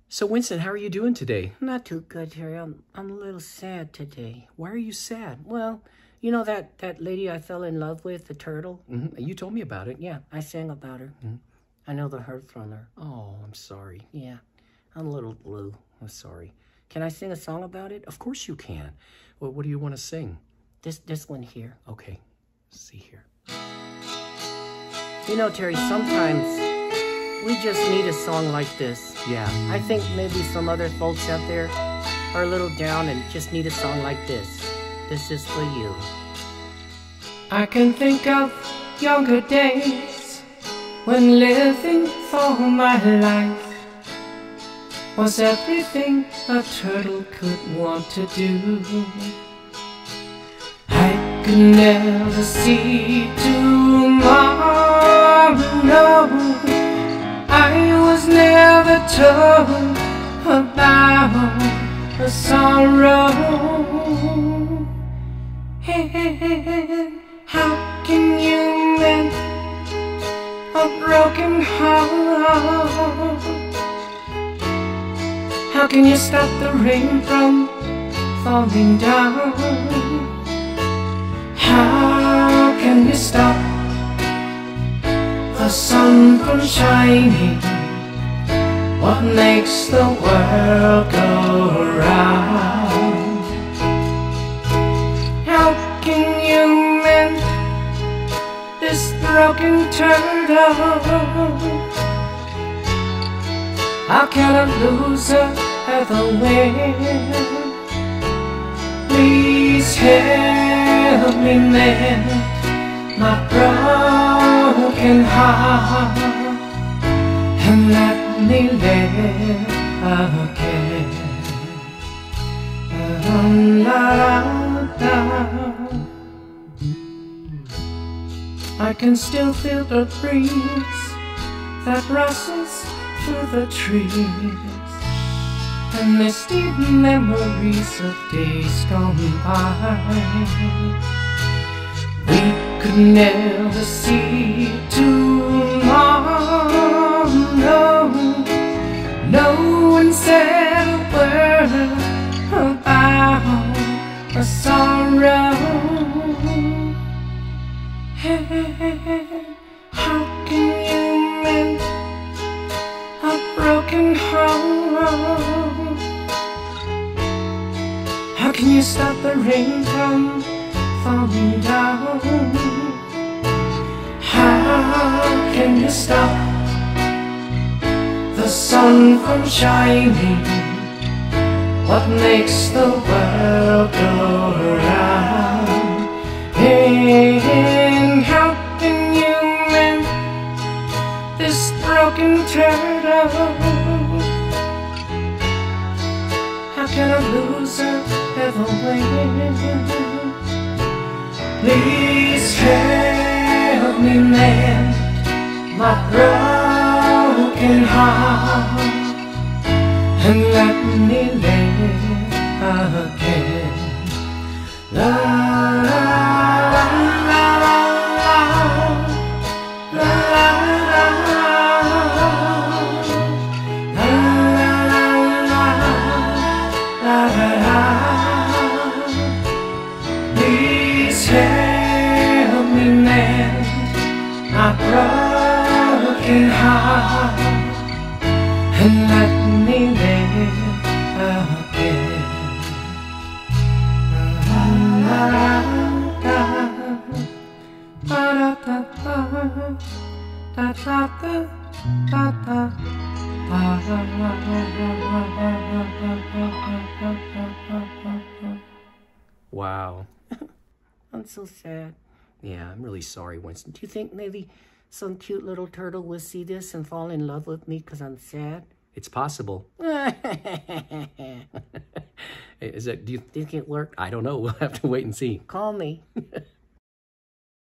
So, Winston, how are you doing today? Not too good, Terry. I'm a little sad today. Why are you sad? Well, you know that lady I fell in love with, the turtle? You told me about it. Yeah, I sang about her. I know the hurt from her. Oh, I'm sorry. Yeah, I'm a little blue. I'm sorry. Can I sing a song about it? Of course you can. Well, what do you want to sing? This one here. Okay, let's see here. You know, Terry, sometimes we just need a song like this. Yeah. I think maybe some other folks out there are a little down and just need a song like this. This is for you. I can think of younger days when living for my life was everything a turtle could want to do. I could never see tomorrow. I was never told about the sorrow. How can you mend a broken heart? How can you stop the rain from falling down? How can you stop the sun from shining? What makes the world go round? How can you mend this broken turtle? How can a loser ever win? Please help me mend my broken heart and let me live again. I can still feel the breeze that rustles through the trees, and misty memories of days gone by. We could never see tomorrow. No one said a word about the sorrow. How can you mend a broken heart? How can you stop the rain from falling down? How can you stop the sun from shining? What makes the world go round? And how can you mend this broken turtle? How can a loser ever win? Please help me mend my broken heart and let me live again. La la la la la la la. Please help me mend my broken heart and let me live again. Wow. I'm so sad. Yeah, I'm really sorry, Winston. Do you think maybe some cute little turtle will see this and fall in love with me because I'm sad? It's possible. Is that? Do you think it worked? I don't know. We'll have to wait and see. Call me.